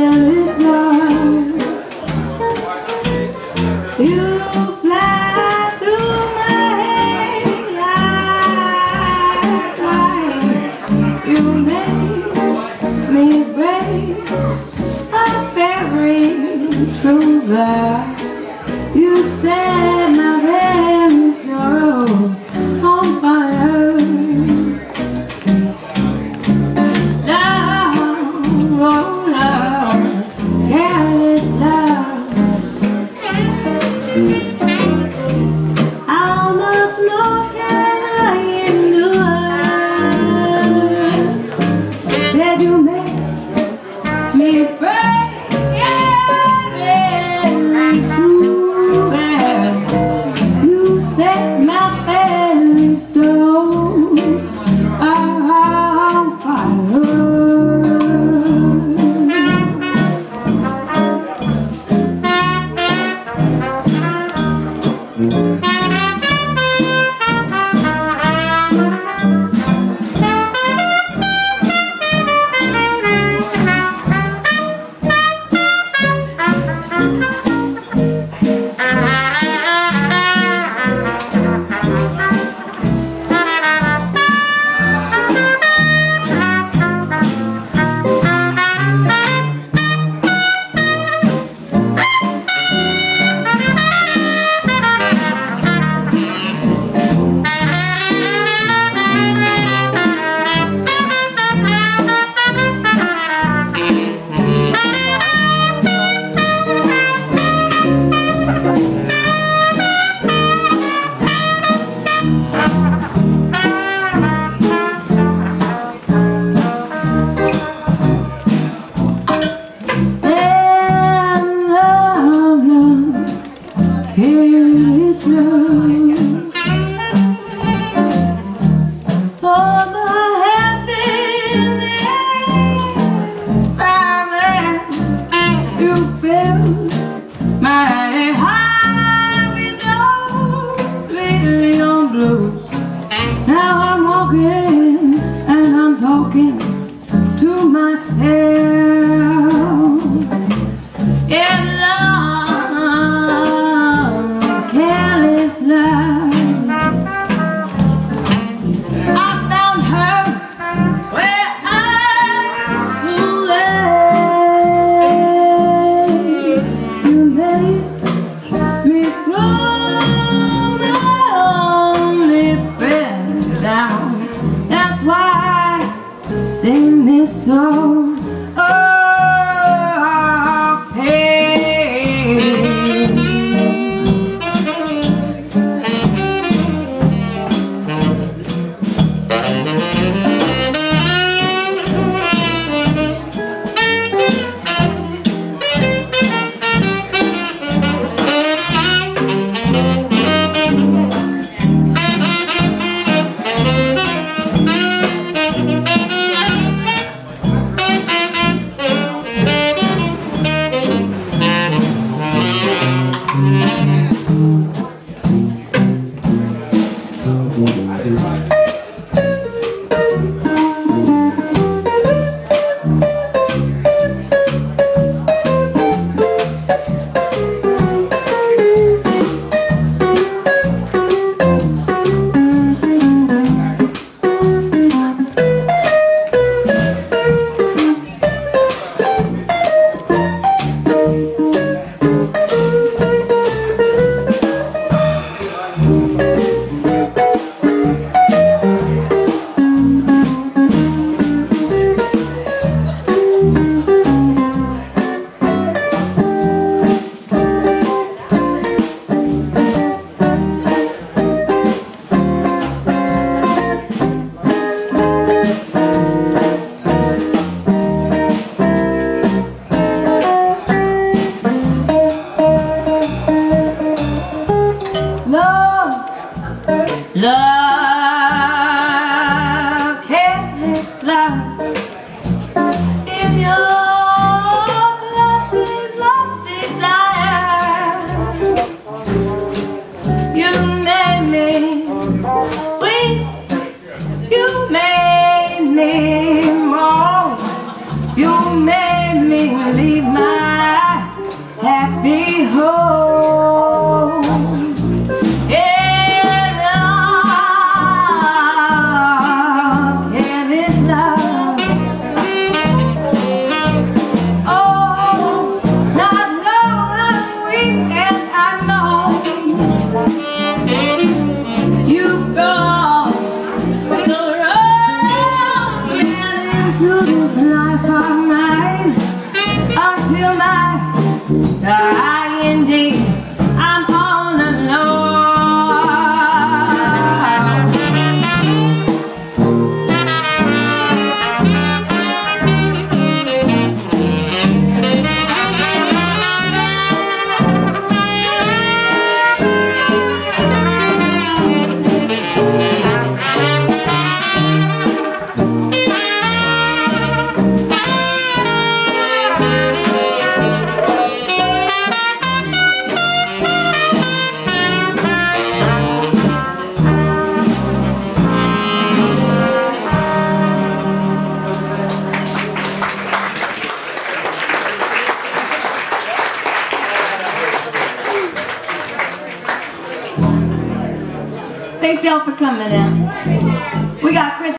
careless love. You fly through my head. You make me brave, a very true love. You set my very soul on fire. Love, oh love, careless love. How much more can I endure? Said you make me break every true love. You set my very soul on fire. leave my happy home. And oh, careless love, oh, not long weekend I know you brought the romance into this life of mine. Until my dying day, I'm all alone. Thanks y'all for coming out. We got Chris.